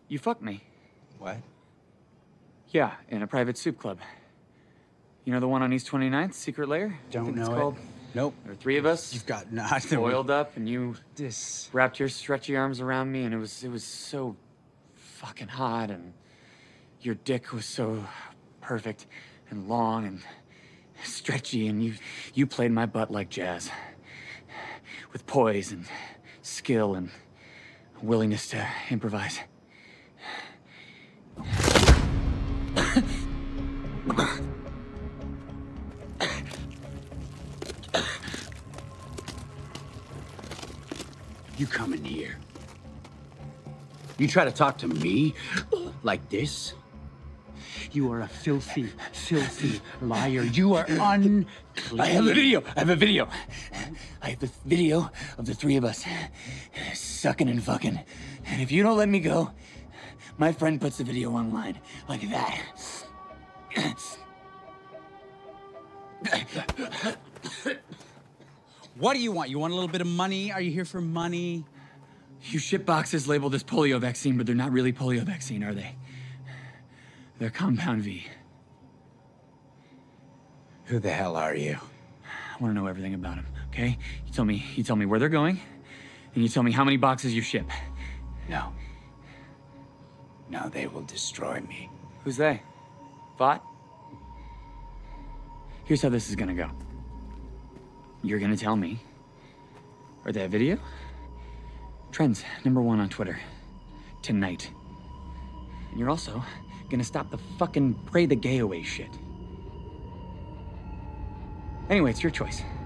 You fucked me. What? Yeah, in a private soup club. You know the one on East 29th, secret lair? Don't know it's it. called? Nope. There were three of us. You've got nothing. Oiled up, and you This. wrapped your stretchy arms around me, and it was so fucking hot, and your dick was so perfect and long and stretchy, and you played my butt like jazz, with poise and skill and willingness to improvise. You come in here. You try to talk to me like this? You are a filthy, filthy liar. You are unclean. I have a video. I have a video. I have the video of the three of us sucking and fucking. And if you don't let me go, my friend puts the video online like that. What do you want? You want a little bit of money? Are you here for money? You ship boxes labeled as polio vaccine, but they're not really polio vaccine, are they? They're compound V. Who the hell are you? I want to know everything about them, okay? You tell me where they're going, and you tell me how many boxes you ship. No. No, they will destroy me. Who's they? Vought? Here's how this is gonna go. You're gonna tell me. Are they a video? Trends #1 on Twitter. Tonight. And you're also gonna stop the fucking pray the gay away shit. Anyway, it's your choice.